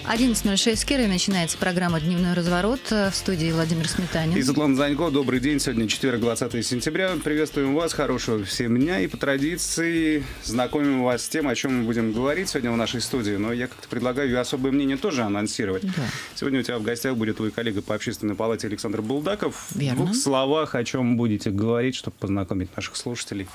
11:06 в Кирове. Начинается программа «Дневной разворот». В студии Владимир Сметанин. И Светлана Занько. Добрый день. Сегодня четверг, 20 сентября. Приветствуем вас. Хорошего всем дня. И по традиции знакомим вас с тем, о чем мы будем говорить сегодня в нашей студии. Но я как-то предлагаю и особое мнение тоже анонсировать. Да. Сегодня у тебя в гостях будет твой коллега по общественной палате Александр Булдаков. Верно. В двух словах, о чем будете говорить, чтобы познакомить наших слушателей.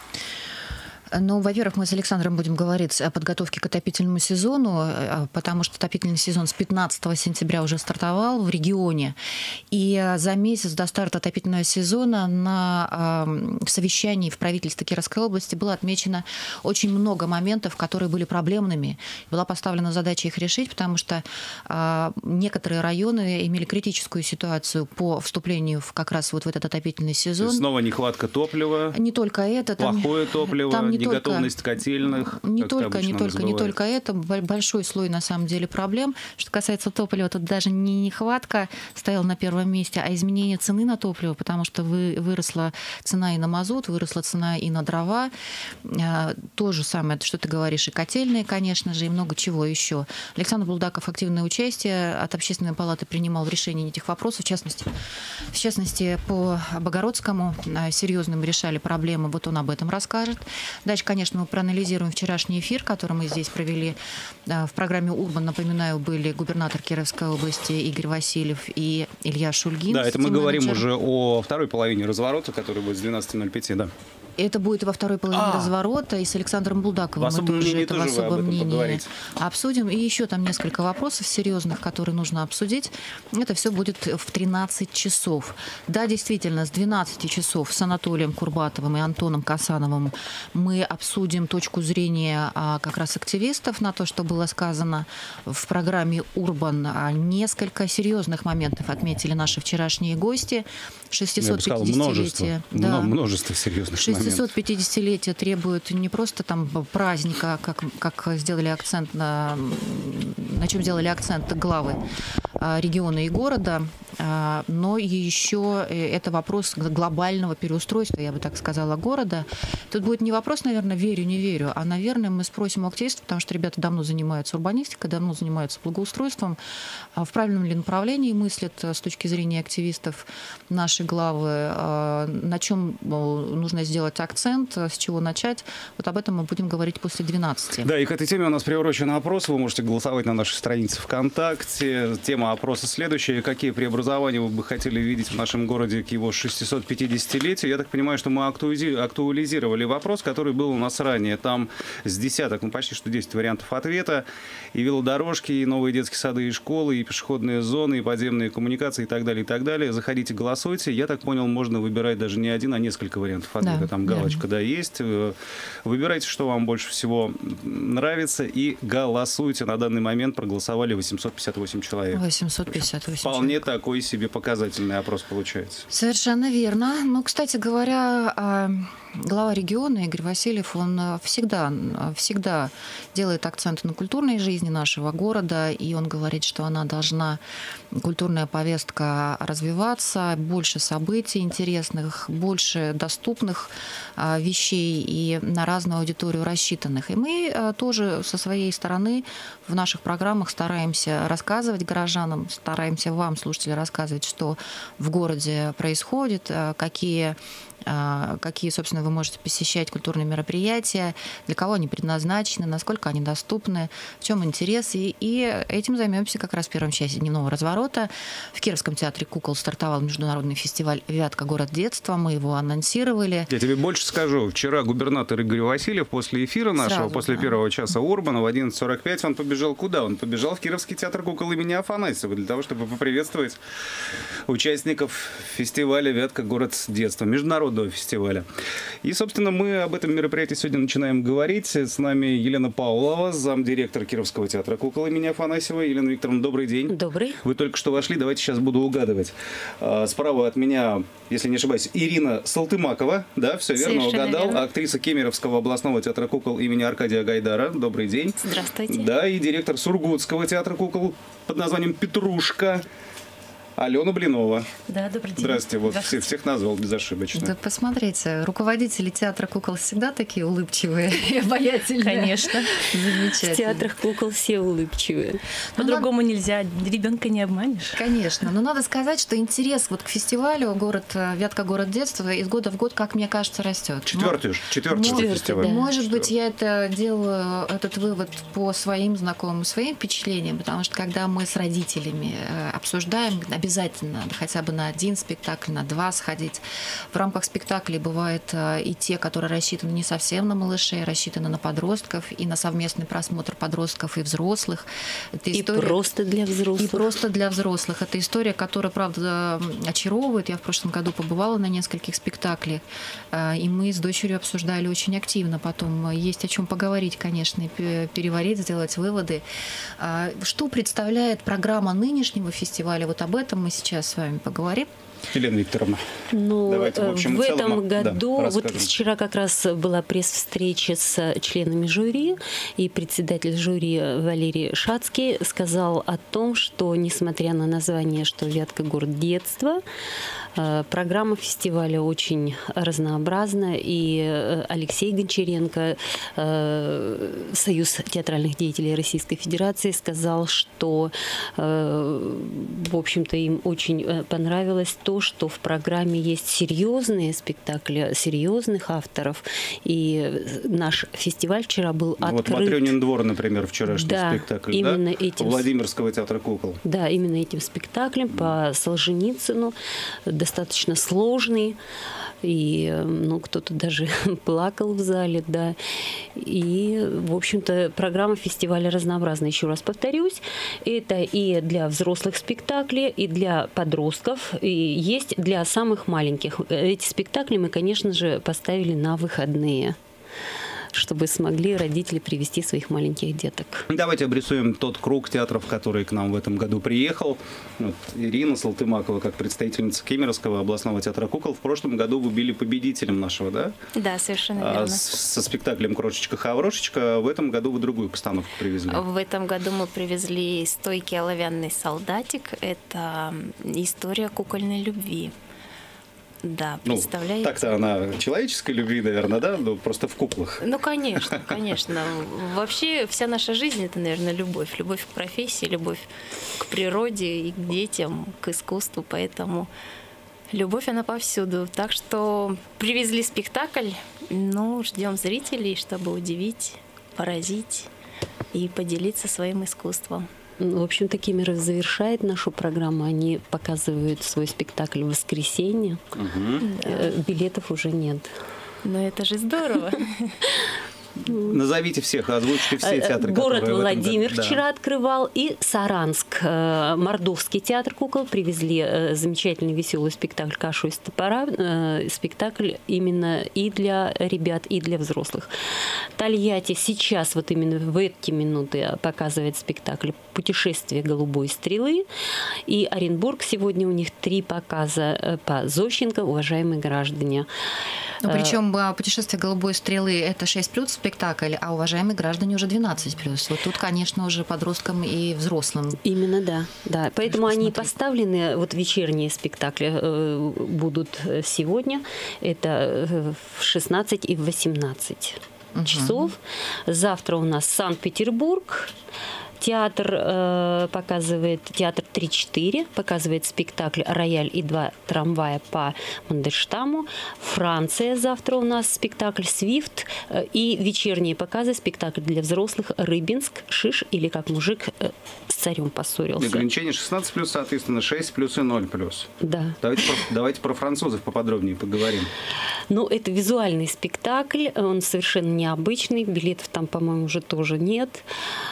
Ну, во-первых, мы с Александром будем говорить о подготовке к отопительному сезону, потому что отопительный сезон с 15 сентября уже стартовал в регионе. И за месяц до старта отопительного сезона на совещании в правительстве Кировской области было отмечено очень много моментов, которые были проблемными. Была поставлена задача их решить, потому что некоторые районы имели критическую ситуацию по вступлению как раз вот в этот отопительный сезон. Снова нехватка топлива. Не только это. Плохое топливо. Неготовность котельных. Не только это. Большой слой, на самом деле, проблем. Что касается топлива, тут даже не нехватка стояла на первом месте, а изменение цены на топливо, потому что выросла цена и на мазут, выросла цена и на дрова. То же самое, что ты говоришь, и котельные, конечно же, и много чего еще. Александр Булдаков активное участие от Общественной палаты принимал в решении этих вопросов. В частности, по Богородскому серьезным решали проблемы. Вот он об этом расскажет. Дальше, конечно, мы проанализируем вчерашний эфир, который мы здесь провели в программе «Урбан». Напоминаю, были губернатор Кировской области Игорь Васильев и Илья Шульгин. Да, это мы говорим уже о второй половине разворота, который будет с 12:05, да. Это будет во второй половине разворота, и с Александром Булдаковым мы тоже это в особом мнении обсудим. И еще там несколько вопросов серьезных, которые нужно обсудить. Это все будет в 13 часов. Да, действительно, с 12 часов с Анатолием Курбатовым и Антоном Касановым мы обсудим точку зрения как раз активистов на то, что было сказано в программе «Урбан». Несколько серьезных моментов отметили наши вчерашние гости. 650-летие. Множество серьезных моментов. 650-летие требует не просто там праздника, как сделали акцент на чем сделали акцент главы региона и города, но еще это вопрос глобального переустройства, я бы так сказала, города. Тут будет не вопрос, наверное, верю, не верю, а, наверное, мы спросим у активистов, потому что ребята давно занимаются урбанистикой, давно занимаются благоустройством, в правильном ли направлении мыслят с точки зрения активистов наши главы, на чем нужно сделать акцент, с чего начать. Вот об этом мы будем говорить после 12. Да, и к этой теме у нас приурочен опрос. Вы можете голосовать на нашей странице ВКонтакте. Тема опроса следующая. Какие преобразования вы бы хотели видеть в нашем городе к его 650-летию? Я так понимаю, что мы актуализировали вопрос, который был у нас ранее. Там с десяток, почти что 10 вариантов ответа. И велодорожки, и новые детские сады, и школы, и пешеходные зоны, и подземные коммуникации, и так далее, и так далее. Заходите, голосуйте. Я так понял, можно выбирать даже не один, а несколько вариантов ответа. Да, там галочка, да, есть. Выбирайте, что вам больше всего нравится, и голосуйте. На данный момент проголосовали 858 человек. 858 Вполне такой себе показательный опрос получается. Совершенно верно. Ну, кстати говоря, глава региона Игорь Васильев, он всегда делает акцент на культурной жизни нашего города, и он говорит, что культурная повестка развиваться, больше событий интересных, больше доступных вещей и на разную аудиторию рассчитанных. И мы тоже со своей стороны в наших программах стараемся рассказывать горожанам, стараемся вам, слушатели, рассказывать, что в городе происходит, какие, собственно, вы можете посещать культурные мероприятия, для кого они предназначены, насколько они доступны, в чем интерес. И этим займемся как раз в первом части дневного разворота. В Кировском театре кукол стартовал международный фестиваль «Вятка. Город детства». Мы его анонсировали. Я тебе больше скажу. Вчера губернатор Игорь Васильев после эфира нашего, после первого часа Урбана в 11:45 он побежал куда? Он побежал в Кировский театр кукол имени Афанасьева для того, чтобы поприветствовать участников фестиваля «Вятка. Город детства», международного фестиваля. И, собственно, мы об этом мероприятии сегодня начинаем говорить. С нами Елена Павлова, замдиректора Кировского театра кукол имени Афанасьева. Елена Викторовна, добрый день. Добрый. Вы только что вошли, давайте сейчас буду угадывать. Справа от меня, если не ошибаюсь, Ирина Салтымакова. Да, все верно, угадал. Верно. Актриса Кемеровского областного театра кукол имени Аркадия Гайдара. Добрый день. Здравствуйте. Да, и директор Сургутского театра кукол под названием Петрушка. Алена Блинова. Да, добрый день. Здравствуйте. Вот Здравствуйте. всех назвал безошибочно. Да посмотрите, руководители театра кукол всегда такие улыбчивые и обаятельные. Конечно. Замечательно. В театрах кукол все улыбчивые. Ну, По-другому нельзя, ребенка не обманешь. Конечно, но надо сказать, что интерес вот к фестивалю «Вятка. Город детства» из года в год, как мне кажется, растет. Четвертый Четвертый, фестиваль. да. Может быть, я это делаю, этот вывод по своим знакомым, своим впечатлениям, потому что когда мы с родителями обсуждаем, обязательно надо хотя бы на один спектакль, на два сходить. В рамках спектаклей бывают и те, которые рассчитаны не совсем на малышей, рассчитаны на подростков и на совместный просмотр подростков и взрослых. Это И просто для взрослых. И просто для взрослых. Это история, которая, правда, очаровывает. Я в прошлом году побывала на нескольких спектаклях, и мы с дочерью обсуждали очень активно. Потом есть о чем поговорить, конечно, и переварить, сделать выводы. Что представляет программа нынешнего фестиваля? Вот об этом мы сейчас с вами поговорим. Елена Викторовна. Ну, Давайте, в общем и целом, этом году, да, вот расскажем. вчера как раз была пресс-встреча с членами жюри, и председатель жюри Валерий Шацкий сказал о том, что, несмотря на название, что «Вятка. Город детства», программа фестиваля очень разнообразна, и Алексей Гончаренко, Союз театральных деятелей Российской Федерации, сказал, что, в общем-то, им очень понравилось то, что в программе есть серьезные спектакли, серьезных авторов, и наш фестиваль вчера был открыт. Вот «Матрёнин двор», например, вчерашний Да, спектакль, именно да? этим. Владимирского театра кукол. Да, именно этим спектаклем по Солженицыну, достаточно сложный, и кто-то даже плакал в зале, да. И, в общем-то, программа фестиваля разнообразна. Еще раз повторюсь, это и для взрослых спектаклей, и для подростков, и есть для самых маленьких. Эти спектакли мы, конечно же, поставили на выходные, чтобы смогли родители привести своих маленьких деток. Давайте обрисуем тот круг театров, который к нам в этом году приехал. Вот Ирина Салтымакова, как представительница Кемеровского областного театра кукол, в прошлом году вы были победителем нашего, да? Да, совершенно верно. Со спектаклем «Крошечка-хаврошечка». В этом году вы другую постановку привезли. В этом году мы привезли «Стойкий оловянный солдатик». Это история кукольной любви. Да, представляете? Так-то она человеческой любви, наверное, да? Но просто в куклах. Ну, конечно, конечно. Вообще вся наша жизнь – это, наверное, любовь. Любовь к профессии, любовь к природе и к детям, к искусству. Поэтому любовь, она повсюду. Так что привезли спектакль, ждем зрителей, чтобы удивить, поразить и поделиться своим искусством. В общем-то, Кемерово завершает нашу программу. Они показывают свой спектакль в воскресенье. Билетов уже нет. Но это же здорово. Назовите всех, озвучьте все театры, Город которые Владимир в этом году. вчера открывал, и Саранск. Мордовский театр кукол привезли замечательный веселый спектакль «Кашу из топора». Спектакль именно и для ребят, и для взрослых. Тольятти сейчас, вот именно в эти минуты, показывает спектакль «Путешествие голубой стрелы». И Оренбург, сегодня у них 3 показа по Зощенко, уважаемые граждане. Причем «Путешествие голубой стрелы» — это 6+ спектакль, а «Уважаемые граждане» уже 12+. Вот тут, конечно, уже подросткам и взрослым. Именно, да. Да. Поэтому они смотреть. поставлены, вот вечерние спектакли будут сегодня, это в 16 и в 18 часов. Завтра у нас Санкт-Петербург. Театр показывает, театр 3-4 показывает спектакль «Рояль и 2 трамвая» по Мандельштаму. Франция, завтра у нас спектакль «Свифт». И вечерние показы, спектакль для взрослых «Рыбинск», «Шиш» или «Как мужик с царем поссорился». Ограничение 16+, соответственно, 6+ и 0+. Да. Давайте про французов поподробнее поговорим. Это визуальный спектакль, он совершенно необычный, билетов там, по-моему, уже тоже нет.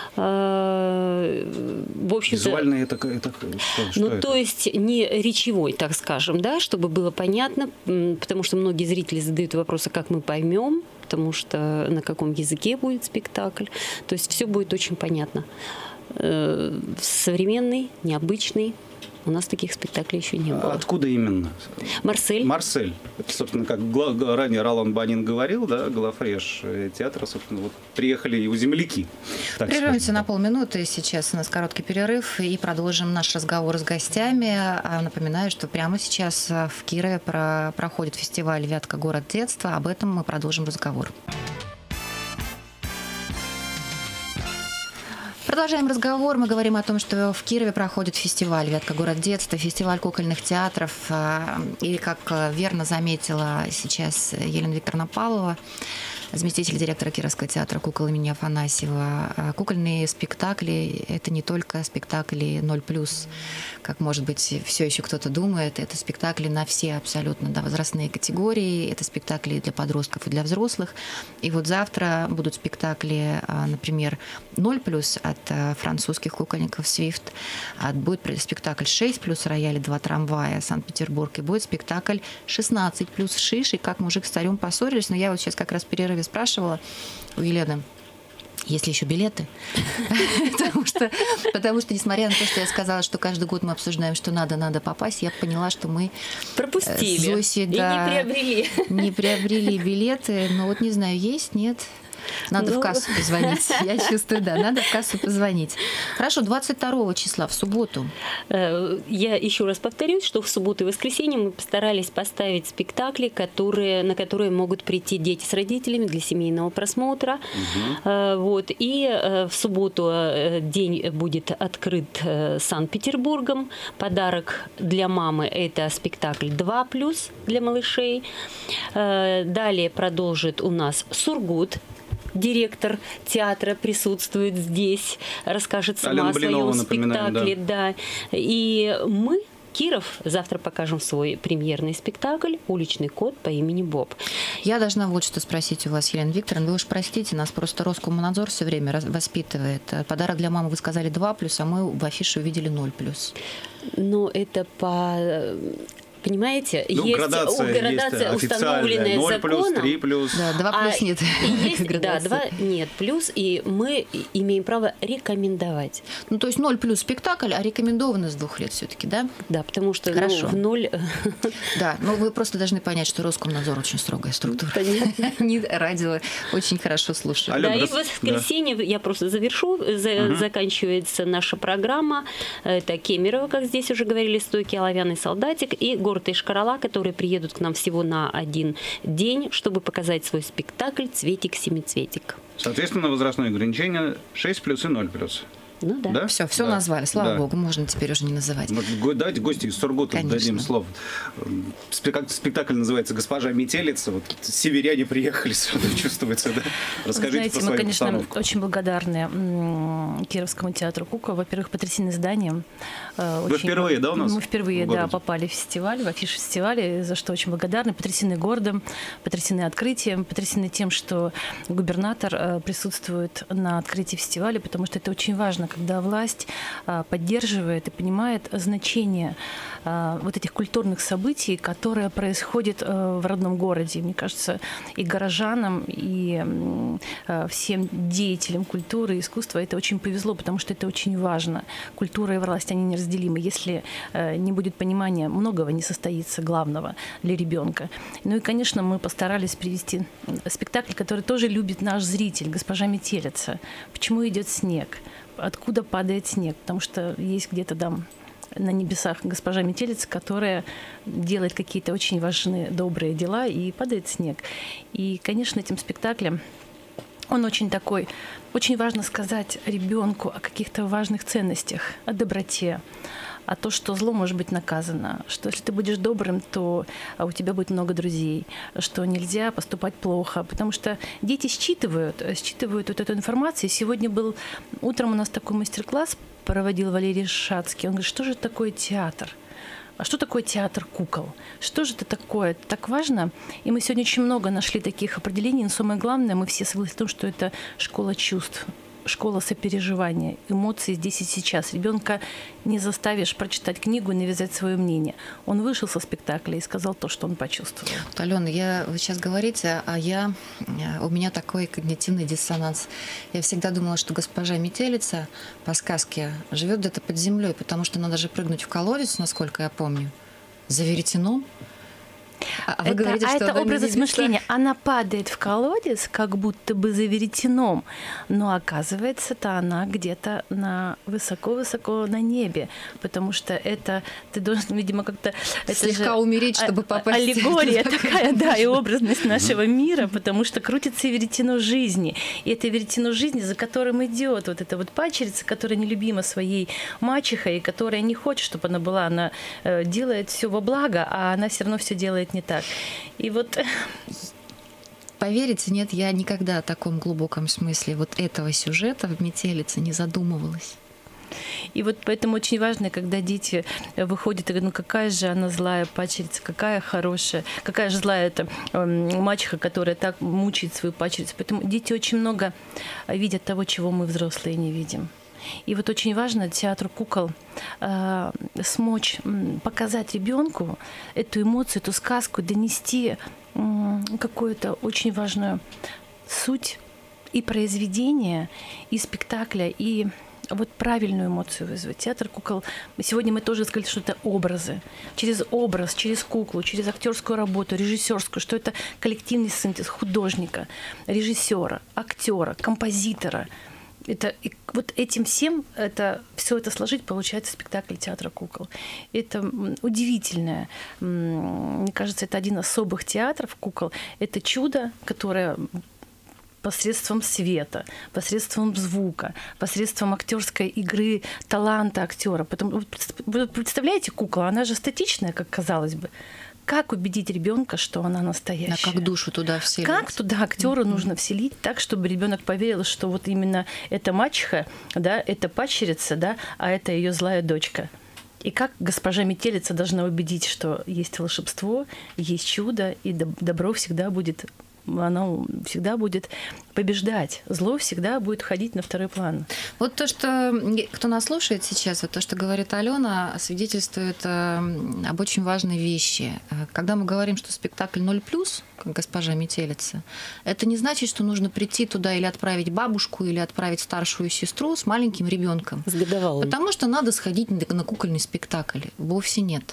В общем-то, Визуальный это что это? То есть не речевой, так скажем, да, чтобы было понятно, потому что многие зрители задают вопросы, как мы поймем, потому что на каком языке будет спектакль. То есть все будет очень понятно. Современный, необычный, У нас таких спектаклей еще не было. Откуда именно? Марсель. Марсель. Это, собственно, как ранее Ролан Банин говорил, да, главреж театра, собственно, вот приехали его земляки. Прервемся на полминуты. Сейчас у нас короткий перерыв и продолжим наш разговор с гостями. Напоминаю, что прямо сейчас в Кирове проходит фестиваль «Вятка. Город детства». Об этом мы продолжим разговор. Продолжаем разговор. Мы говорим о том, что в Кирове проходит фестиваль «Вятка. Город детства», фестиваль кукольных театров. И, как верно заметила сейчас Елена Викторовна Павлова, заместитель директора Кировского театра кукол имени Афанасьева, кукольные спектакли – это не только спектакли 0+, как, может быть, все еще кто-то думает. Это спектакли на все абсолютно возрастные категории. Это спектакли для подростков и для взрослых. И вот завтра будут спектакли, например, 0+ от французских кукольников Swift. Будет спектакль 6+ рояль, 2 трамвая, Санкт-Петербург. И будет спектакль 16+ Шиш. И как мужик с царем поссорились. Но я вот сейчас как раз в перерыве спрашивала у Елены, есть ли еще билеты? Потому что, несмотря на то, что я сказала, что каждый год мы обсуждаем, что надо попасть, я поняла, что мы пропустили с Зосей, и не приобрели билеты. Но вот не знаю, есть, нет. Надо в кассу позвонить. Я чувствую, да, надо в кассу позвонить. Хорошо, 22 числа, в субботу. Я еще раз повторюсь, что в субботу и воскресенье мы постарались поставить спектакли, на которые могут прийти дети с родителями для семейного просмотра. Вот. И в субботу день будет открыт Санкт-Петербургом. Подарок для мамы – это спектакль 2+ для малышей. Далее продолжит у нас Сургут. Директор театра присутствует здесь, расскажет сама о своем спектакле. Да. И мы, Киров, завтра покажем свой премьерный спектакль «Уличный кот по имени Боб». Я должна вот что спросить у вас, Елена Викторовна. Вы уж простите, нас просто Роскомнадзор все время воспитывает. Подарок для мамы вы сказали 2+, а мы в афише увидели 0+. Но это по... Понимаете, есть градация установленная 0+, законом. 3+. Да, 2+ нет. Есть, да, 2 нет плюс, и мы имеем право рекомендовать. Ну, то есть 0+ спектакль, а рекомендовано с 2 лет все-таки, да? Да, потому что в 0... Да, но вы просто должны понять, что Роскомнадзор очень строгая структура. Понятно. Они радио очень хорошо слушают. Да, и в воскресенье, я просто завершу, заканчивается наша программа. Это Кемерово, как здесь уже говорили, «Стойкий оловянный солдатик», и город Ишкарала, которые приедут к нам всего на 1 день, чтобы показать свой спектакль «Цветик-семицветик». Соответственно, возрастное ограничение 6+ и 0+. Ну да. Да? Все да. назвали, слава богу, можно теперь уже не называть. Давайте гости из Сургута дадим слово. Спектакль называется «Госпожа Метелица». Вот северяне приехали сюда, чувствуется, да? Расскажите про свою постановку. Мы, конечно, очень благодарны Кировскому театру кукол. Во-первых, потрясены зданием. Вы впервые, да, у нас? Мы впервые, да, попали в фестиваль, в афишу фестиваля, за что очень благодарны. Потрясены городом, потрясены открытием, потрясены тем, что губернатор присутствует на открытии фестиваля, потому что это очень важно, когда власть поддерживает и понимает значение вот этих культурных событий, которые происходят в родном городе. Мне кажется, и горожанам, и всем деятелям культуры и искусства это очень повезло, потому что это очень важно. Культура и власть, они неразделимы. Если не будет понимания, многого не состоится главного для ребенка. Ну и, конечно, мы постарались привести спектакль, который тоже любит наш зритель, «Госпожа Метелица». Почему идет снег? Откуда падает снег? Потому что есть где-то там на небесах госпожа Метелица, которая делает какие-то очень важные, добрые дела, и падает снег. И, конечно, этим спектаклем он очень такой, очень важно сказать ребенку о каких-то важных ценностях, о доброте, о том, что зло может быть наказано, что если ты будешь добрым, то у тебя будет много друзей, что нельзя поступать плохо, потому что дети считывают вот эту информацию. Сегодня был утром у нас такой мастер-класс, проводил Валерий Шацкий. Он говорит, что же такое театр? А что такое театр кукол? Что же это такое? Это так важно. И мы сегодня очень много нашли таких определений, но самое главное, мы все согласны в том, что это школа чувств, школа сопереживания, эмоции здесь и сейчас. Ребенка не заставишь прочитать книгу и навязать свое мнение. Он вышел со спектакля и сказал то, что он почувствовал. Вот, Алена, вы сейчас говорите, у меня такой когнитивный диссонанс. Я всегда думала, что госпожа Метелица по сказке живет где-то под землей, потому что надо же прыгнуть в колодец, насколько я помню, за веретеном. Вы говорите, что это образ мышления. Она падает в колодец, как будто бы за веретеном, но оказывается-то она где-то высоко-высоко на небе, потому что это ты должен, видимо, как-то слегка умереть, чтобы попасть. Аллегория такая, да, и образность нашего мира, потому что крутится веретено жизни, и это веретено жизни, за которым идет вот эта вот падчерица, которая нелюбима своей мачехой, и которая не хочет, чтобы она была, она делает все во благо, а она все равно все делает не так. И вот... Поверите, нет, я никогда о таком глубоком смысле вот этого сюжета в «Метелице» не задумывалась. И вот поэтому очень важно, когда дети выходят и говорят, ну какая же она злая падчерица, какая хорошая, какая же злая эта мачеха, которая так мучает свою падчерицу. Поэтому дети очень много видят того, чего мы, взрослые, не видим. И вот очень важно театру кукол смочь показать ребенку эту эмоцию, эту сказку, донести какую-то очень важную суть и произведения, и спектакля, и вот правильную эмоцию вызвать. Театр кукол. Сегодня мы тоже сказали, что это образы. Через образ, через куклу, через актерскую работу, режиссерскую, что это коллективный синтез художника, режиссера, актера, композитора. Вот этим всем все это сложить, получается спектакль театра кукол. Это удивительное. Мне кажется, это один из особых театров кукол. Это чудо, которое посредством света, посредством звука, посредством актерской игры, таланта актера. Вы представляете, кукла, она же статичная, как казалось бы. Как убедить ребенка, что она настоящая? А как душу туда вселить? Как туда актеру нужно вселить так, чтобы ребенок поверил, что вот именно эта мачеха, да, это падчерица, да, а это ее злая дочка. И как госпожа Метелица должна убедить, что есть волшебство, есть чудо, и добро всегда будет, оно всегда будет побеждать. Зло всегда будет ходить на второй план. Вот то, что кто нас слушает сейчас, вот то, что говорит Алена, свидетельствует об очень важной вещи. Когда мы говорим, что спектакль 0+, как госпожа Метелица, это не значит, что нужно прийти туда или отправить бабушку, или отправить старшую сестру с маленьким ребенком. С годовалым. Потому что надо сходить на кукольный спектакль. Вовсе нет.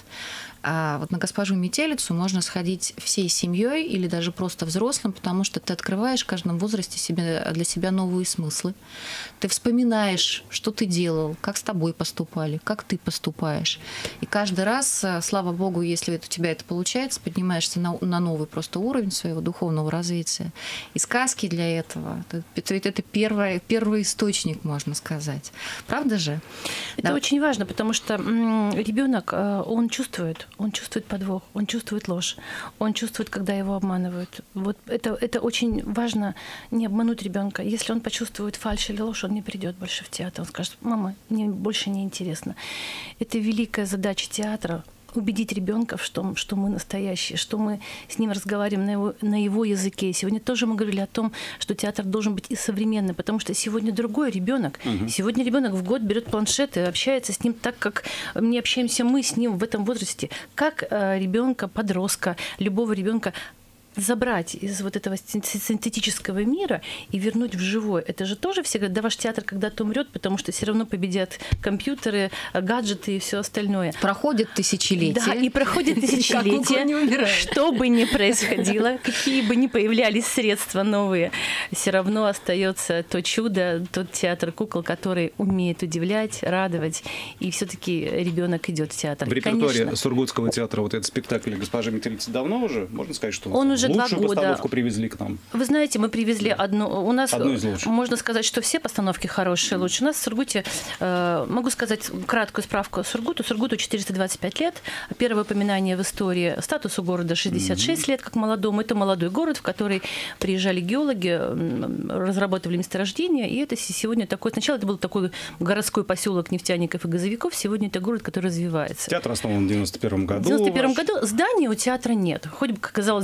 А вот на госпожу Метелицу можно сходить всей семьей или даже просто взрослым, потому что ты открываешь в каждом возрасте для себя новые смыслы. Ты вспоминаешь, что ты делал, как с тобой поступали, как ты поступаешь. И каждый раз, слава Богу, если у тебя это получается, поднимаешься на новый просто уровень своего духовного развития. И сказки для этого, это первый источник, можно сказать. Правда же? Это очень важно, потому что ребенок, он чувствует подвох, он чувствует ложь, он чувствует, когда его обманывают. Вот это очень важно, не обмануть ребенка. Если он почувствует фальшь или ложь, он не придет больше в театр. Он скажет: мама, мне больше не интересно. Это великая задача театра — убедить ребенка в том, что мы настоящие, что мы с ним разговариваем на его языке. Сегодня тоже мы говорили о том, что театр должен быть и современный, потому что сегодня другой ребенок. Сегодня ребенок в год берет планшет и общается с ним так, как не общаемся мы с ним в этом возрасте. Как ребенка, подростка, любого ребенка забрать из вот этого синтетического мира и вернуть в живое. Это же тоже всегда, да, ваш театр когда-то умрет, потому что все равно победят компьютеры, гаджеты и все остальное. Проходят тысячелетия. Да, и проходят тысячелетия. Что бы ни происходило, какие бы ни появлялись средства новые, все равно остается то чудо, тот театр кукол, который умеет удивлять, радовать, и все-таки ребенок идет в театр. В репертуаре Сургутского театра вот этот спектакль «Госпожа Метелица» давно уже, можно сказать, что он уже 2 года. Постановку привезли к нам. Вы знаете, мы привезли одну. У нас, одну из лучших. Можно сказать, что все постановки хорошие, лучше. У нас в Сургуте, могу сказать краткую справку о Сургуту. Сургуту 425 лет. Первое упоминание в истории статусу города 66 лет, как молодому. Это молодой город, в который приезжали геологи, разрабатывали месторождения. И это сегодня такой... Сначала это был такой городской поселок нефтяников и газовиков. Сегодня это город, который развивается. Театр основан в 91 году. В 91 году здания у театра нет. Хоть бы, казалось бы, Сургут,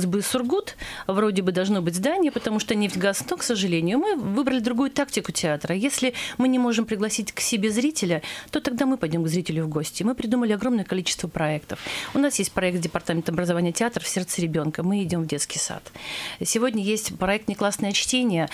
Сургут, вроде бы должно быть здание, потому что нефть, газ, но, к сожалению, мы выбрали другую тактику театра. Если мы не можем пригласить к себе зрителя, то тогда мы пойдем к зрителю в гости. Мы придумали огромное количество проектов. У нас есть проект Департамента образования театра «В сердце ребенка». Мы идем в детский сад. Сегодня есть проект «Неклассное чтение».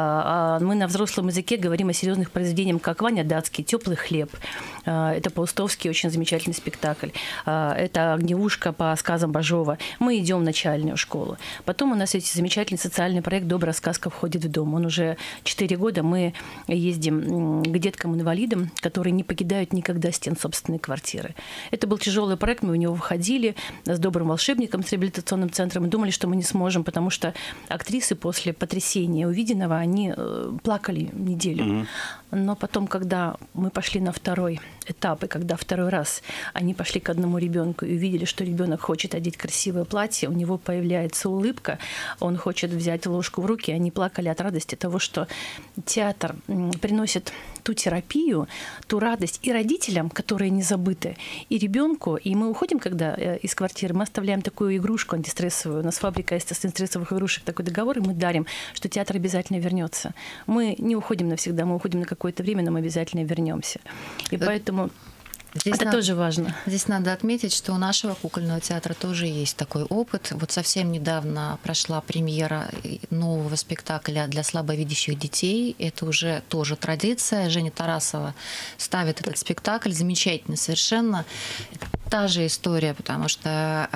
Мы на взрослом языке говорим о серьезных произведениях, как «Ваня Датский», «Теплый хлеб». Это Паустовский, очень замечательный спектакль. Это «Огневушка» по сказам Бажова. Мы идем в начальную школу. Потом у нас есть замечательный социальный проект «Добрая сказка входит в дом». Он уже 4 года. Мы ездим к деткам-инвалидам, которые не покидают никогда стен собственной квартиры. Это был тяжелый проект, мы в него выходили с добрым волшебником, с реабилитационным центром, и думали, что мы не сможем, потому что актрисы после потрясения увиденного, они плакали неделю. Но потом, когда мы пошли на второй этап, и когда второй раз они пошли к одному ребенку и увидели, что ребенок хочет одеть красивое платье, у него появляется улыбка, он хочет взять ложку в руки, они плакали от радости того, что театр приносит ту терапию, ту радость и родителям, которые не забыты, и ребенку. И мы уходим, когда из квартиры, мы оставляем такую игрушку антистрессовую. У нас фабрика есть антистрессовых игрушек, такой договор, и мы дарим, что театр обязательно вернется. Мы не уходим навсегда, мы уходим на какое-то время, но мы обязательно вернемся. И поэтому это тоже важно. Здесь надо отметить, что у нашего кукольного театра тоже есть такой опыт. Вот совсем недавно прошла премьера нового спектакля для слабовидящих детей. Это уже тоже традиция. Женя Тарасова ставит этот спектакль. Замечательно совершенно. Та же история, потому что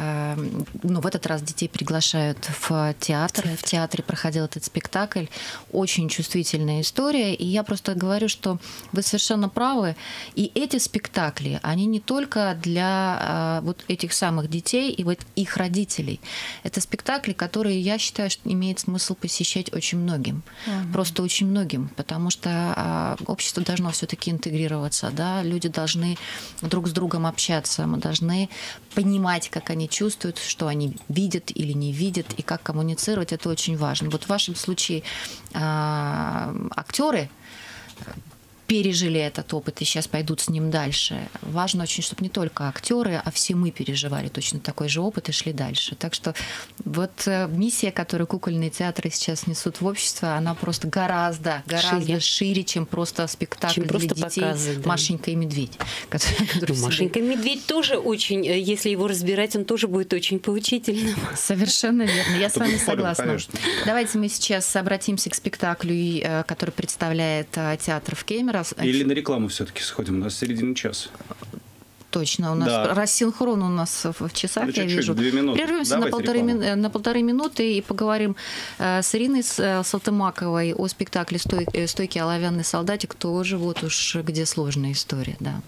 в этот раз детей приглашают в театр. В театре проходил этот спектакль. Очень чувствительная история. И я просто говорю, что вы совершенно правы. И эти спектакли, они не только для вот этих самых детей и вот их родителей. Это спектакли, которые, я считаю, что имеет смысл посещать очень многим. Просто очень многим. Потому что общество должно все-таки интегрироваться. Да? Люди должны друг с другом общаться. Мы должны понимать, как они чувствуют, что они видят или не видят, и как коммуницировать. Это очень важно. Вот в вашем случае актеры пережили этот опыт и сейчас пойдут с ним дальше. Важно очень, чтобы не только актеры, а все мы переживали точно такой же опыт и шли дальше. Так что вот миссия, которую кукольные театры сейчас несут в общество, она просто гораздо шире, чем просто спектакль для детей «Машенька и медведь». «Машенька и медведь» тоже очень, если его разбирать, он тоже будет очень поучительным. Совершенно верно. Я с вами согласна. Давайте мы сейчас обратимся к спектаклю, который представляет театр в Кемерово. Или на рекламу все-таки сходим, у нас середина часа. Точно, у нас рассинхрон у нас в часах, я вижу. 2 минуты. Прервемся на полторы минуты и поговорим с Ириной Салтымаковой о спектакле «Стойкий оловянный солдатик». Тоже вот уж где сложная история, да.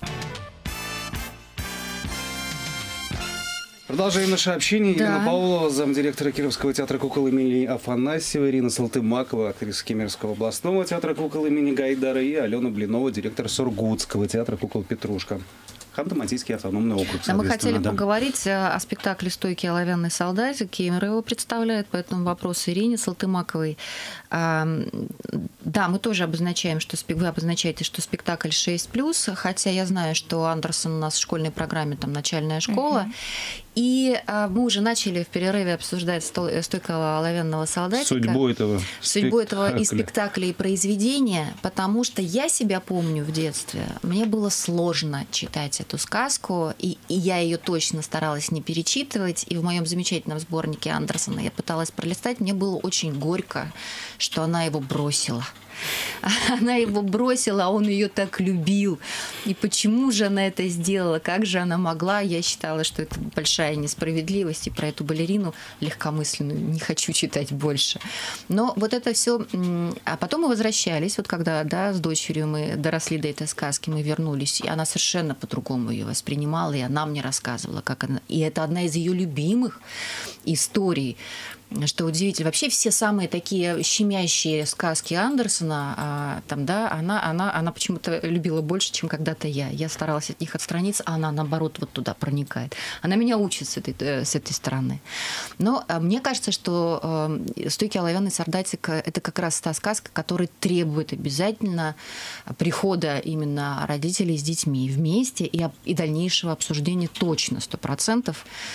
Продолжаем наше общение. Да. Елена Павлова, замдиректора Кировского театра кукол имени Афанасьева, Ирина Салтымакова, актриса Кемеровского областного театра кукол имени Гайдара, и Алена Блинова, директор Сургутского театра кукол «Петрушка». Ханты-Мансийский автономный округ. Мы хотели поговорить о спектакле «Стойкий оловянный солдатик». Кемерово его представляет, поэтому вопрос Ирине Салтымаковой. Да, мы тоже обозначаем, что вы обозначаете, что спектакль 6+, хотя я знаю, что Андерсон у нас в школьной программе там начальная школа. И мы уже начали в перерыве обсуждать «Стойкого оловянного солдатика». Судьбу этого и спектакля, и произведения, потому что я себя помню в детстве. Мне было сложно читать эту сказку, и я ее точно старалась не перечитывать. И в моем замечательном сборнике Андерсона я пыталась пролистать. Мне было очень горько, что она его бросила. Она его бросила, а он ее так любил. И почему же она это сделала? Как же она могла? Я считала, что это большая несправедливость. И про эту балерину легкомысленную не хочу читать больше. Но вот это все. А потом мы возвращались, вот когда с дочерью мы доросли до этой сказки, мы вернулись, и она совершенно по-другому ее воспринимала, и она мне рассказывала, как она. И это одна из ее любимых историй. Что удивительно. Вообще все самые такие щемящие сказки Андерсона, она почему-то любила больше, чем когда-то я. Я старалась от них отстраниться, а она, наоборот, вот туда проникает. Она меня учит с этой стороны. Но мне кажется, что «Стойкий оловянный солдатик» — это как раз та сказка, которая требует обязательно прихода именно родителей с детьми вместе и дальнейшего обсуждения точно 100%.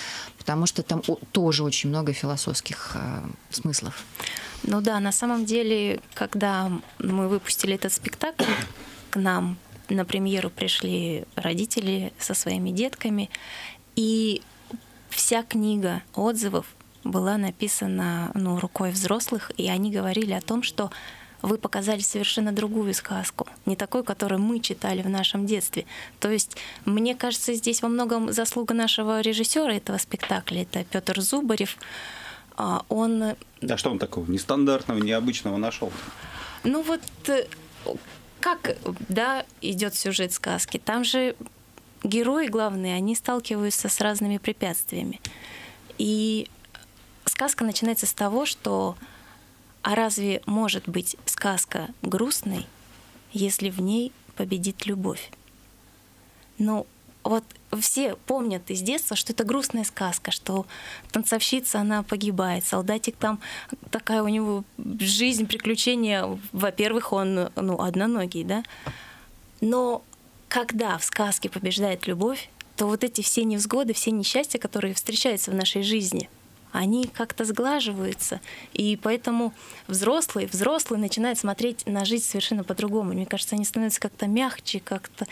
потому что там тоже очень много философских смыслов. Ну да, на самом деле, когда мы выпустили этот спектакль, к нам на премьеру пришли родители со своими детками, и вся книга отзывов была написана рукой взрослых, и они говорили о том, что вы показали совершенно другую сказку, не такую, которую мы читали в нашем детстве. То есть, мне кажется, здесь во многом заслуга нашего режиссера этого спектакля, это Петр Зубарев. Он... Да что он такого нестандартного, необычного нашел? Ну вот как, да, идет сюжет сказки? Там же герои главные, они сталкиваются с разными препятствиями. И сказка начинается с того, что а разве может быть сказка грустной, если в ней победит любовь? Ну, вот все помнят из детства, что это грустная сказка, что танцовщица, она погибает, солдатик там, такая у него жизнь, приключения. Во-первых, он, одноногий, да? Но когда в сказке побеждает любовь, то вот эти все невзгоды, все несчастья, которые встречаются в нашей жизни, они как-то сглаживаются. И поэтому взрослые начинают смотреть на жизнь совершенно по-другому. Мне кажется, они становятся как-то мягче, как-то.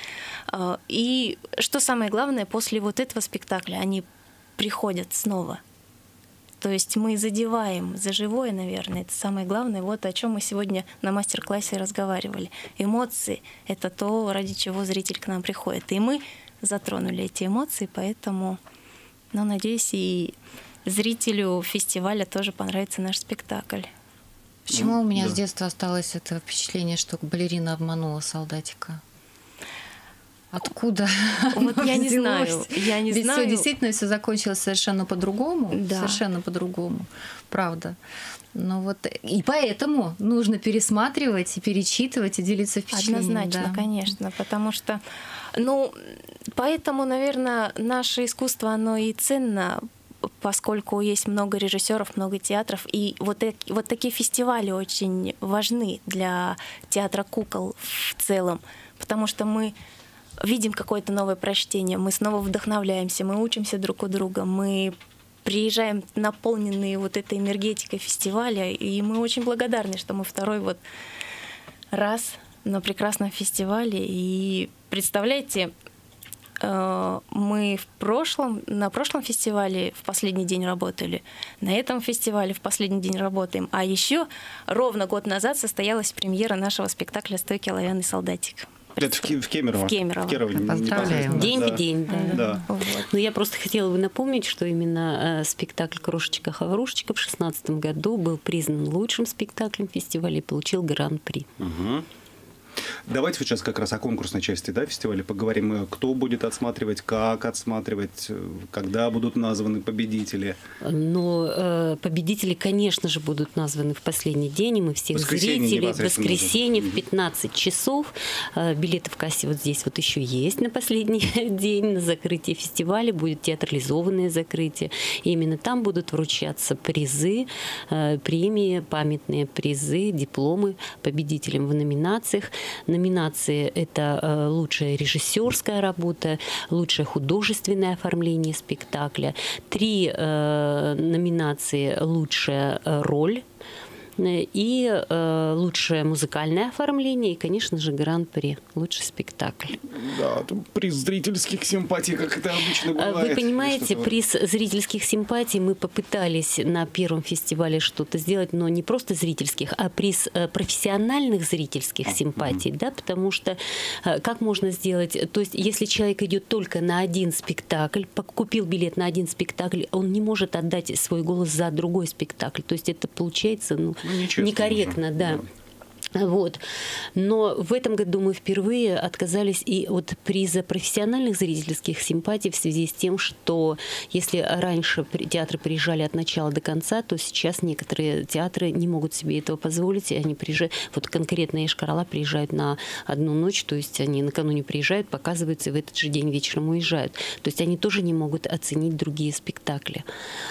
И что самое главное, после вот этого спектакля они приходят снова. То есть мы задеваем за живое, наверное, это самое главное. Вот о чем мы сегодня на мастер-классе разговаривали. Эмоции — это то, ради чего зритель к нам приходит. И мы затронули эти эмоции, поэтому, надеюсь, и зрителю фестиваля тоже понравится наш спектакль. Почему у меня с детства осталось это впечатление, что балерина обманула солдатика? Откуда? Вот я не знаю. Ведь все действительно все закончилось совершенно по-другому. Да. Совершенно по-другому. Правда. И поэтому нужно пересматривать и перечитывать и делиться впечатлениями. Однозначно, да. Конечно. Потому что, поэтому, наверное, наше искусство, оно и ценно, поскольку есть много режиссеров, много театров, и вот такие фестивали очень важны для театра кукол в целом, потому что мы видим какое-то новое прочтение, мы снова вдохновляемся, мы учимся друг у друга, мы приезжаем наполненные вот этой энергетикой фестиваля, и мы очень благодарны, что мы второй раз на прекрасном фестивале. И представляете, мы на прошлом фестивале в последний день работали, на этом фестивале в последний день работаем, а еще ровно год назад состоялась премьера нашего спектакля «Стойкий оловянный солдатик». Это в Кемерово. В Кемерово. Поздравляем. День в день, да. Да. Вот. Но я просто хотела бы напомнить, что именно спектакль «Крошечка-хаврушечка» в 2016 году был признан лучшим спектаклем фестиваля и получил гран-при. Угу. Давайте сейчас как раз о конкурсной части фестиваля поговорим. Кто будет отсматривать, как отсматривать, когда будут названы победители? Но победители, конечно же, будут названы в последний день, и мы всех зрителей в воскресенье в 15 часов. Билеты в кассе вот здесь вот еще есть на последний день, на закрытие фестиваля. Будет театрализованное закрытие. И именно там будут вручаться призы, премии, памятные призы, дипломы победителям в номинациях. Номинации – это лучшая режиссерская работа, лучшее художественное оформление спектакля. 3 номинации – лучшая роль и лучшее музыкальное оформление, и, конечно же, гран-при, лучший спектакль. Да, приз зрительских симпатий, как это обычно бывает. Вы понимаете, приз зрительских симпатий мы попытались на первом фестивале что-то сделать, но не просто зрительских, а приз профессиональных зрительских симпатий, да, потому что как можно сделать, то есть если человек идет только на один спектакль, купил билет на один спектакль, он не может отдать свой голос за другой спектакль, то есть это получается, некорректно, да. Вот. Но в этом году мы впервые отказались и от приза профессиональных зрительских симпатий в связи с тем, что если раньше театры приезжали от начала до конца, то сейчас некоторые театры не могут себе этого позволить, и они приезжают, вот конкретно Эшкарала приезжают на одну ночь, то есть они накануне приезжают, показываются, и в этот же день вечером уезжают. То есть они тоже не могут оценить другие спектакли.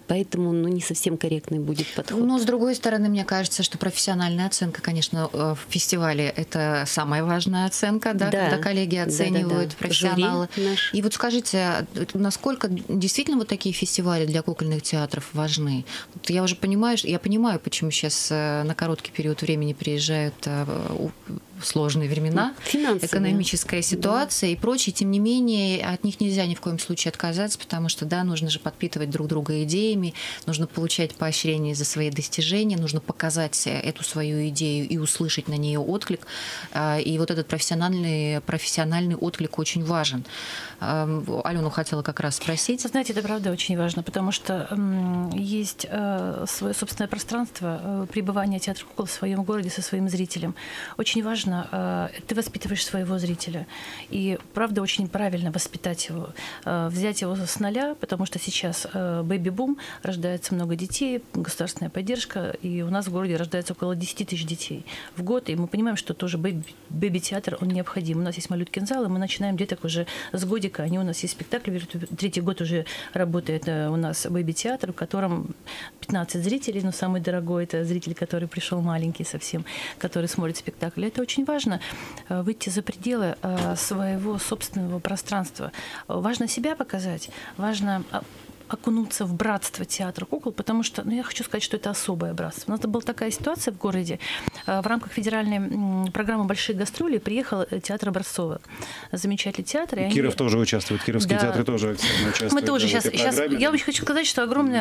Поэтому не совсем корректный будет подход. Но, с другой стороны, мне кажется, что профессиональная оценка, конечно, в фестивале это самая важная оценка, да, когда коллеги оценивают профессионалы. И вот скажите, насколько действительно вот такие фестивали для кукольных театров важны? Вот я уже понимаю, почему сейчас на короткий период времени приезжают сложные времена, экономическая ситуация и прочее. Тем не менее, от них нельзя ни в коем случае отказаться, потому что, да, нужно же подпитывать друг друга идеями, нужно получать поощрение за свои достижения, нужно показать эту свою идею и услышать на нее отклик. И вот этот профессиональный отклик очень важен. Алену хотела как раз спросить. Знаете, это правда очень важно, потому что есть свое собственное пространство пребывания театра кукол в своем городе со своим зрителем. Очень важно, ты воспитываешь своего зрителя. И правда очень правильно воспитать его, взять его с нуля, потому что сейчас бэби-бум, рождается много детей, государственная поддержка, и у нас в городе рождается около 10 тысяч детей в год, и мы понимаем, что тоже бэби-театр, он необходим. У нас есть малюткин зал, и мы начинаем деток уже с годика, они у нас есть спектакли, третий год уже работает у нас бэби-театр, в котором 15 зрителей, но самый дорогой это зритель, который пришел маленький совсем, который смотрит спектакль. Это очень важно, выйти за пределы своего собственного пространства. Важно себя показать, важно окунуться в братство театра кукол, потому что, я хочу сказать, что это особое братство. У нас была такая ситуация в городе. В рамках федеральной программы «Большие гастроли» приехал театр Образцова. Замечательный театр. Киров тоже участвует, кировские театры тоже активно участвуют. Мы тоже сейчас. Я очень хочу сказать, что огромное,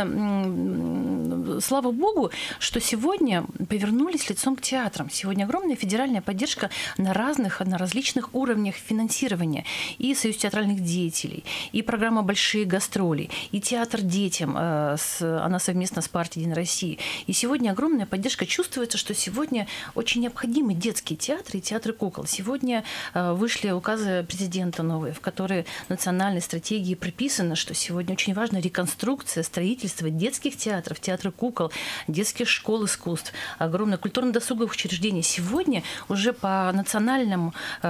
слава богу, что сегодня повернулись лицом к театрам. Сегодня огромная федеральная поддержка на различных уровнях финансирования. И Союз театральных деятелей, и программа «Большие гастроли», и театр детям, она совместно с партией «Единая Россия». И сегодня огромная поддержка. Чувствуется, что сегодня очень необходимы детские театры и театры кукол. Сегодня вышли указы президента новые, в которые национальной стратегии прописано, что сегодня очень важна реконструкция, строительство детских театров, театры кукол, детских школ искусств, огромное культурно-досуговых учреждений. Сегодня уже по национальный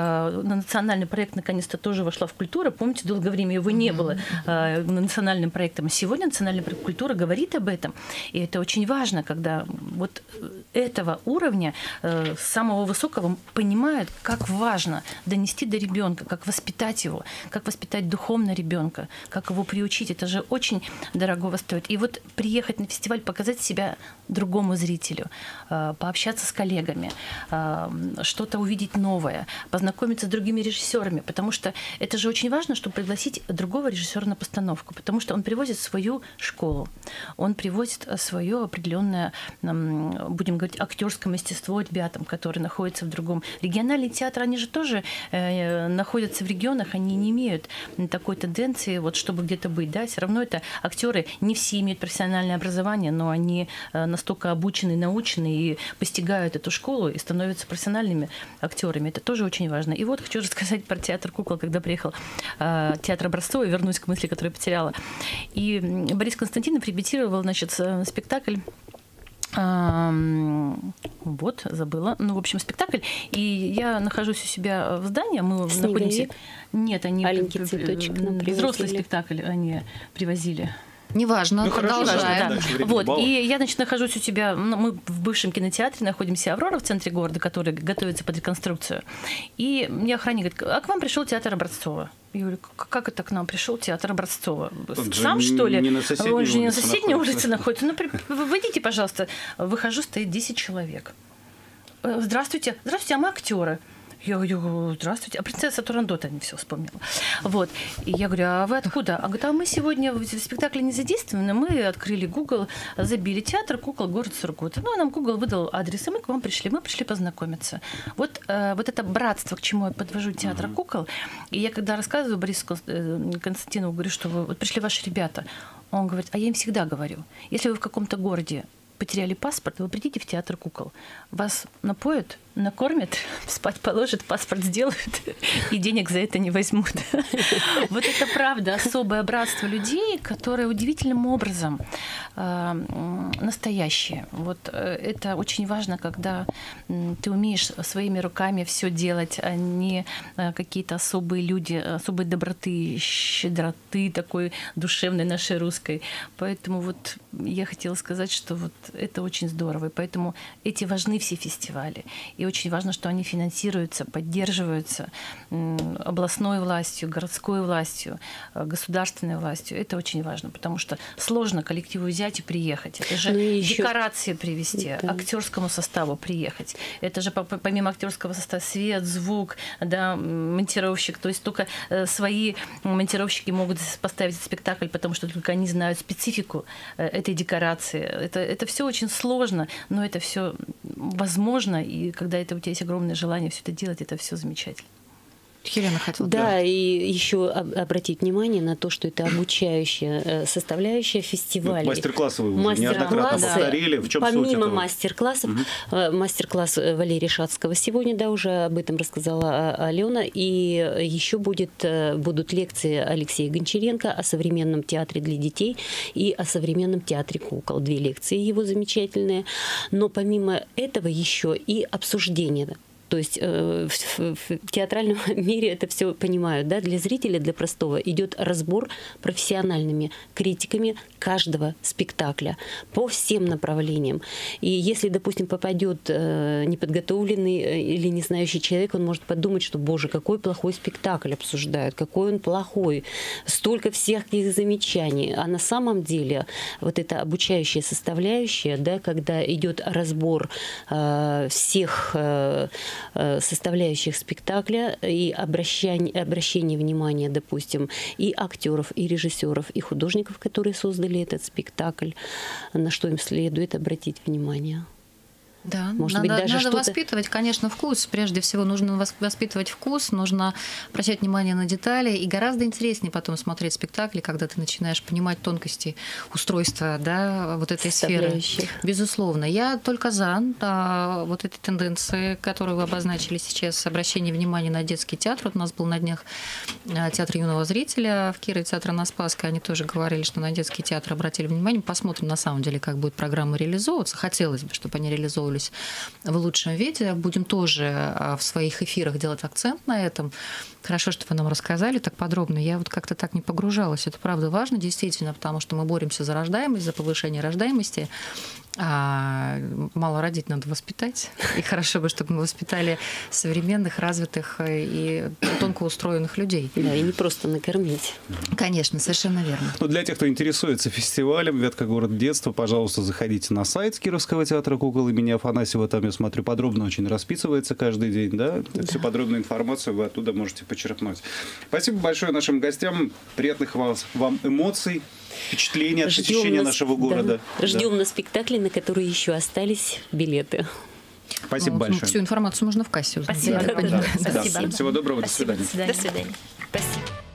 проект наконец-то тоже вошла в культуру. Помните, долгое время его не было национальным проектом. Сегодня национальная культура говорит об этом. И это очень важно, когда вот этого уровня, самого высокого, понимают, как важно донести до ребенка, как воспитать его, как воспитать духовно ребенка, как его приучить. Это же очень дорогого стоит. И вот приехать на фестиваль, показать себя другому зрителю, пообщаться с коллегами, что-то увидеть новое, познакомиться с другими режиссерами, потому что это же очень важно, чтобы пригласить другого режиссера на постановку, потому что он привозит свою школу, он привозит свое определенное, будем говорить, актерское мастерство ребятам, которые находятся в другом. Региональные театры, они же тоже находятся в регионах, они не имеют такой тенденции, вот, чтобы где-то быть. Да? Все равно это актеры, не все имеют профессиональное образование, но они настолько обучены, научены и постигают эту школу и становятся профессиональными актерами. Это тоже очень важно. И вот хочу рассказать про театр кукол, когда приехал театр Образцова, и вернусь к мысли, которую я потеряла. И Борис Константинов репетировал, значит, спектакль. Вот, забыла. В общем, спектакль. И я нахожусь у себя в здании. Мы находимся... Нет, они... Аленький цветочек нам привезли. Взрослый спектакль они привозили. Неважно, продолжаем. Вот. И я, значит, нахожусь у себя, мы в бывшем кинотеатре находимся, «Аврора» в центре города, который готовится под реконструкцию. И мне охранник говорит: а к вам пришел театр Образцова. Я говорю: как это к нам пришел театр Образцова? Сам, что ли? Он же не на соседней улице находится. Вы выйдите, пожалуйста. Выхожу, стоит 10 человек. Здравствуйте, а мы актеры. Я говорю: здравствуйте. А принцесса Турандот, они все вспомнила. Вот. И я говорю: а вы откуда? А говорит: а мы сегодня в спектакле не задействованы. Мы открыли Google, забили театр кукол, город Сургут. Нам Google выдал адрес, и мы к вам пришли. Мы пришли познакомиться. Вот это братство, к чему я подвожу театр кукол. И я когда рассказываю Борису Константинову, говорю, что вот пришли ваши ребята, он говорит: а я им всегда говорю, если вы в каком-то городе потеряли паспорт, вы придите в театр кукол. Вас напоят, накормят, спать положат, паспорт сделают, и денег за это не возьмут. Вот это правда, особое братство людей, которые удивительным образом настоящие. Вот это очень важно, когда ты умеешь своими руками все делать, а не какие-то особые люди, особой доброты, щедроты такой душевной нашей русской. Поэтому вот я хотела сказать, что вот это очень здорово, и поэтому эти важны все фестивали. И очень важно, что они финансируются, поддерживаются областной властью, городской властью, государственной властью. Это очень важно, потому что сложно коллективу взять и приехать. Это же декорации привезти, актерскому составу приехать. Это же помимо актерского состава свет, звук, да, монтировщик. То есть только свои монтировщики могут поставить спектакль, потому что только они знают специфику этой декорации. Это все очень сложно, но это все возможно, и когда у тебя есть огромное желание все это делать, это все замечательно. Елена хотела. Да, и еще обратить внимание на то, что это обучающая составляющая фестиваля. Мастер-классы вы уже неоднократно повторили. В чем суть этого? Помимо мастер-классов, мастер-класс Валерия Шацкого сегодня, да, уже об этом рассказала Алена, и еще будут лекции Алексея Гончаренко о современном театре для детей и о современном театре кукол. 2 лекции его замечательные. Но помимо этого еще и обсуждение. То есть в театральном мире это все понимают, да, для зрителя, для простого идет разбор профессиональными критиками каждого спектакля по всем направлениям. И если, допустим, попадет неподготовленный или не знающий человек, он может подумать, что, боже, какой плохой спектакль обсуждают, какой он плохой, столько всяких замечаний. А на самом деле вот эта обучающая составляющая, да, когда идет разбор всех составляющих спектакля и обращение внимания, допустим, и актеров, и режиссеров, и художников, которые создали этот спектакль, на что им следует обратить внимание. Да, может быть, даже надо воспитывать, конечно, вкус. Прежде всего, нужно воспитывать вкус, нужно обращать внимание на детали. И гораздо интереснее потом смотреть спектакли, когда ты начинаешь понимать тонкости устройства, да, вот этой сферы. Безусловно. Я только за вот этой тенденции, которую вы обозначили сейчас, обращение внимания на детский театр. Вот у нас был на днях театр юного зрителя в Кирове, театр на Спасской. Они тоже говорили, что на детский театр обратили внимание. Посмотрим, на самом деле, как будет программа реализовываться. Хотелось бы, чтобы они реализовывались в лучшем виде. Будем тоже в своих эфирах делать акцент на этом. Хорошо, что вы нам рассказали так подробно. Я вот как-то так не погружалась. Это правда важно, действительно, потому что мы боремся за рождаемость, за повышение рождаемости. А мало родить надо воспитать. И хорошо бы, чтобы мы воспитали современных, развитых и тонко устроенных людей. Да, и не просто накормить. Конечно, совершенно верно. Ну, для тех, кто интересуется фестивалем «Вятка. Город детства», пожалуйста, заходите на сайт Кировского театра кукол имени Афанасьева. Там, я смотрю, подробно очень расписывается каждый день. Да? Всю подробную информацию вы оттуда можете почерпнуть. Спасибо большое нашим гостям. Приятных вам эмоций, впечатлений от посещения нашего города. Да. Ждем на спектакле, на которые еще остались билеты. Спасибо большое. Всю информацию можно в кассе узнать. Спасибо. Спасибо. Всего доброго. Спасибо. До свидания. До свидания. Спасибо.